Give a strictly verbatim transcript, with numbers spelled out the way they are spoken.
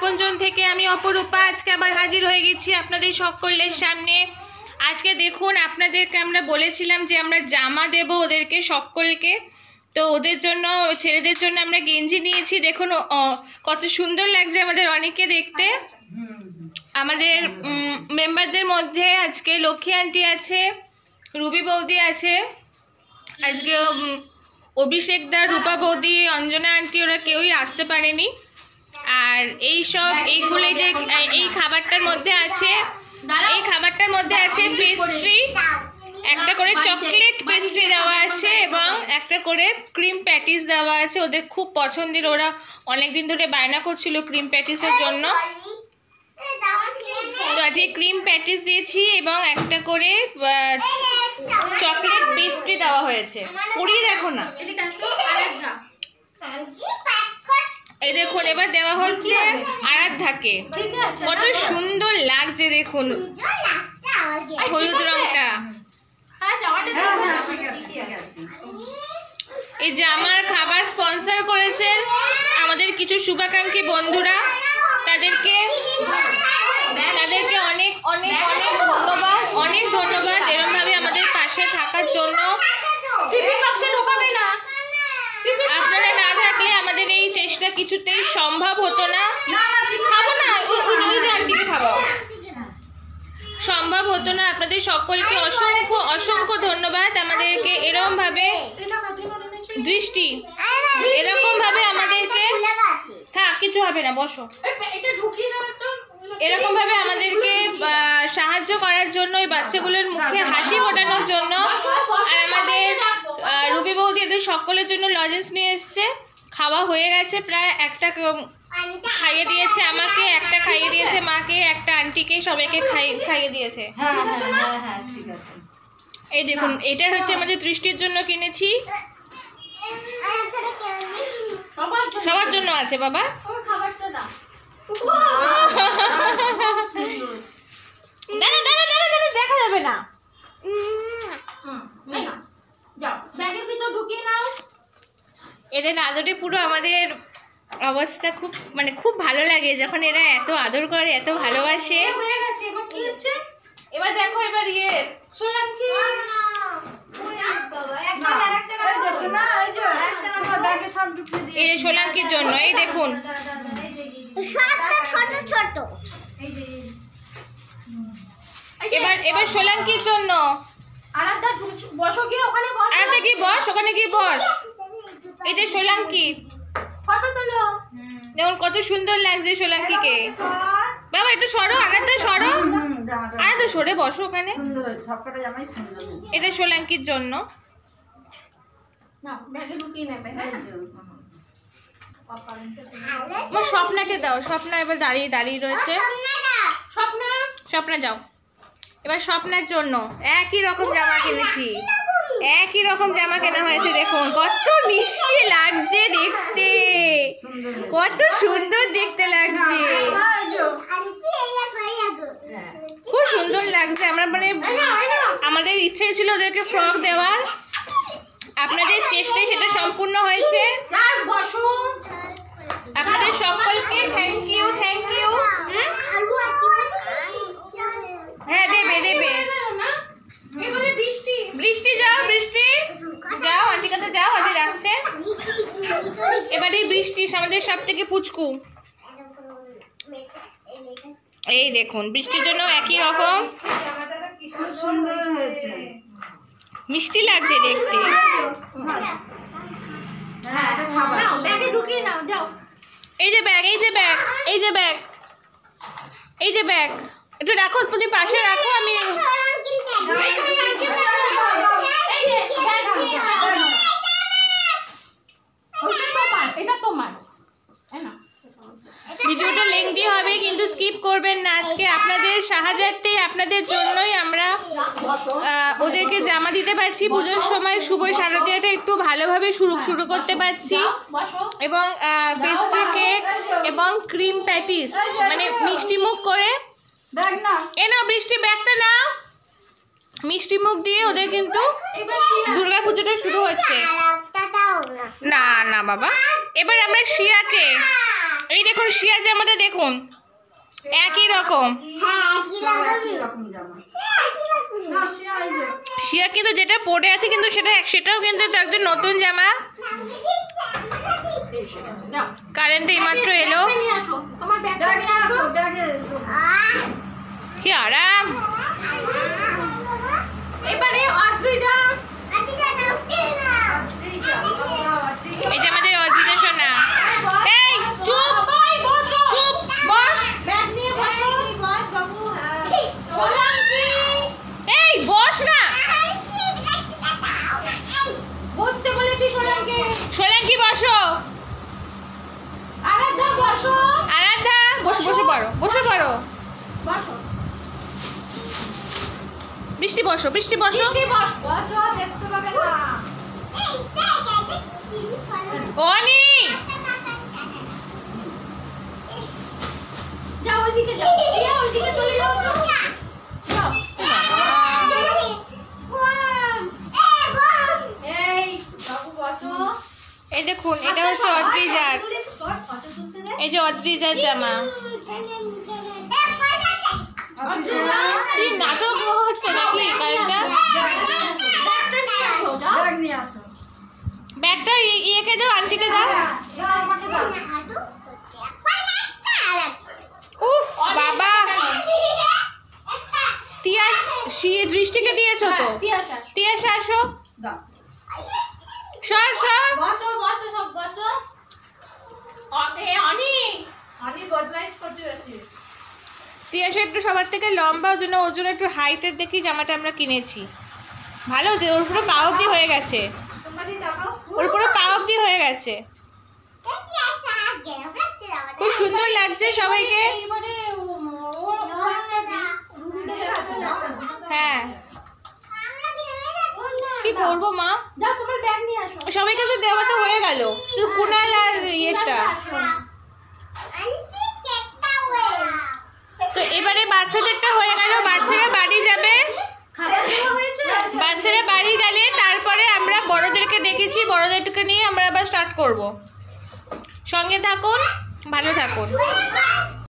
আপনজন থেকে আমি অপরূপা আজকে আবার হাজির হয়ে গেছি আপনাদের সকলের সামনে। আজকে দেখুন, আপনাদেরকে আমরা বলেছিলাম যে আমরা জামা দেব ওদেরকে সকলকে, তো ওদের জন্য ছেলেদের জন্য আমরা গেঞ্জি নিয়েছি। দেখুন কত সুন্দর লাগছে আমাদের অনেককে দেখতে। আমাদের মেম্বারদের মধ্যে আজকে লক্ষ্মী আন্টি আছে, রুবি বৌদি আছে, আজকে অভিষেক দা, রূপা বৌদি, অঞ্জনা আন্টি ওরা কেউই আসতে পারেনি। আর এই সব এইগুলো যে এই খাবারটার মধ্যে আছে, এই খাবারটার মধ্যে আছে পেস্ট্রি, একটা করে চকলেট পেস্ট্রি দেওয়া আছে এবং একটা করে ক্রিম প্যাটিস দেওয়া আছে। ওদের খুব পছন্দের, ওরা অনেকদিন ধরে বায়না করছিল ক্রিম প্যাটিসের জন্য। তো আজকে ক্রিম প্যাটিস দিয়েছি এবং একটা করে চকলেট পেস্ট্রি দেওয়া হয়েছে। পুরিয়ে দেখো না, এই দেখুন এবার দেওয়া হচ্ছে আরাধ্যাকে। কত সুন্দর লাগছে দেখুন হলুদ রংটা। এই যে আমার খাবার স্পন্সর করেছেন আমাদের কিছু শুভাকাঙ্ক্ষী বন্ধুরা, তাদেরকে তাদেরকে অনেক অনেক অনেক ধন্যবাদ, অনেক ধন্যবাদ এরকমভাবে আমাদের পাশে থাকার জন্য। আপনারা না থাকলে আমাদের এই চেষ্টা কিছুতেই সম্ভব হতো না। খাবো না, ওই যে আন্টিকে খাবো, সম্ভব হতো না। আপনাদের সকলকে অসংখ্য অসংখ্য ধন্যবাদ আমাদেরকে এরকম ভাবে দৃষ্টি এরকম ভাবে আমাদেরকে থাক কিছু হবে না, বসো, এরকম ভাবে আমাদেরকে সাহায্য করার জন্য, এই বাচ্চাগুলোর মুখে হাসি ফোটানোর জন্য। আর আমাদের রুবি বৌদি এদের সকলের জন্য লজেন্স নিয়ে এসছে। খাওয়া হয়ে গেছে, প্রায় একটা খাইয়ে দিয়েছে আমাকে, একটা খাইয়ে দিয়েছে মাকে, একটা আন্টিকে, সবাইকে খাইয়ে দিয়েছে। এই দেখুন এটা হচ্ছে আমাদের দৃষ্টির জন্য কিনেছি, সবার জন্য আছে বাবা। দাঁড়া দাঁড়া দাঁড়া দাঁড়া, দেখা যাবে না। এদের আদরে পুরো আমাদের অবস্থা খুব মানে খুব ভালো লাগে যখন এরা এত আদর করে, এত ভালোবাসে। এবার দেখো, এবার ইয়ে এই সোলাঙ্কির জন্য, এই দেখুন এবার এবার সোলাঙ্কির জন্য। আরাধ্যা বসো, গিয়ে ওখানে বস, আরাধ্যা কি বস, ওখানে গিয়ে বস। এই যে সোলাঙ্কি, ফটো তোলো, দেখুন কত সুন্দর লাগছে সোলাঙ্কিকে। বাবা একটু সরো, আরাধ্যা সরো, আরাধ্যা সরে বসো ওখানে। এটা সোলাঙ্কির জন্য। স্বপ্নাকে দাও, স্বপ্না এবার দাঁড়িয়ে দাঁড়িয়ে রয়েছে। স্বপ্না স্বপ্না যাও, এবার স্বপ্নার জন্য একই রকম জামা কিনেছি, একই রকম জামা কেনা হয়েছে। দেখুন কত মিষ্টি লাগছে দেখতে, কত সুন্দর দেখতে লাগছে, খুব সুন্দর লাগছে। আমরা মানে আমাদের ইচ্ছে ছিল ওদেরকে ফ্রক দেওয়ার, আপনাদের চেষ্টায় সেটা সম্পূর্ণ হয়েছে। আপনাদের সকলকে থ্যাংক ইউ, থ্যাংক ইউ। হ্যাঁ দেবে দেবে। বৃষ্টি যাও, বৃষ্টি যাও, আন্টির কাছে যাও, আন্টি রাখছে। এবারে বৃষ্টি আমাদের সব থেকে পুচকু। এই দেখুন বৃষ্টির জন্য একই রকম মিষ্টি লাগছে দেখতে। এই যে ব্যাগ, এই যে ব্যাগ, এই যে ব্যাগ, এই যে ব্যাগ, একটু রাখো, তুমি পাশে রাখো। আমি ভিডিওটা লেংদি হবে কিন্তু স্কিপ করবেন না। আজকে আপনাদের সাহায্যার্থে, আপনাদের জন্যই আমরা ওদেরকে জামা দিতে পারছি। পুজোর সময় শুভ শারদীয়াটা একটু ভালোভাবে শুরু শুরু করতে পারছি। এবং পেস্ট্রি কেক এবং ক্রিম প্যাটিস, মানে মিষ্টি মুখ করে। এ নাও বৃষ্টি, ব্যাগটা নাও। মিষ্টি মুখ দিয়ে ওদের কিন্তু দুর্গা পুজোটা শুরু হচ্ছে। না না বাবা, এবার আমরা শিয়াকে এই দেখুন শিয়া জামাটা দেখুন একই রকম। শিয়া কিন্তু যেটা পরে আছে কিন্তু সেটা সেটাও কিন্তু একদম নতুন জামা। কারেন্ট এইমাত্র এলো, কি আরাম। এবারে এই যে আমাদের অদ্রিজা সোনা, এই চুপ চুপ বস, এই বস না, বসতে বলেছি সোনাকে। সোনাকি বসো, আরাধ্যা বসো, আরাধ্যা বসে বসে পড়ো, বসে পড়ো, বসো। বৃষ্টি বসো, বৃষ্টি বসো, বসো, দেখতে পাবে না। অনি যাও ওইদিকে, যাও ওইদিকে চলে যাও তো। যাও এই বাবু বসো। এই দেখুন এটা হচ্ছে অদ্রিজার, এই যে অদ্রিজার জামা। কি নাটক হচ্ছে নাকি কারেন্টটা? ব্যাগটা ইয়েকে দাও, আন্টিকে দাও। উফ বাবা, তিয়াস দৃষ্টিকে দিয়েছো তো। তিয়াস আসো, সর সর, বসো বসো সব বসো। অনি অনি বদমাইশ করছে বেশি। তিয়াস একটু সবার থেকে লম্বা, ওর জন্য ওর জন্য একটু হাইটের দেখি জামাটা আমরা কিনেছি। ভালো যে ওর পুরো পা অবধি হয়ে গেছে, ওর পুরো পা অবধি হয়ে গেছে, খুব সুন্দর লাগছে সবাইকে। হ্যাঁ কি করবো মা, সবাইকে তো দেওয়া তো হয়ে গেল, শুধু কুনাল আর ইয়েটা। তো এবারে বাচ্চাদেরটা হয়ে গেল, বাচ্চারা বাড়ি যাবে, বাচ্চারা বাড়ি গেলে তারপরে আমরা বড়দেরকে ডেকেছি, বড়দেরকে নিয়ে আমরা আবার স্টার্ট করব। সঙ্গে থাকুন, ভালো থাকুন।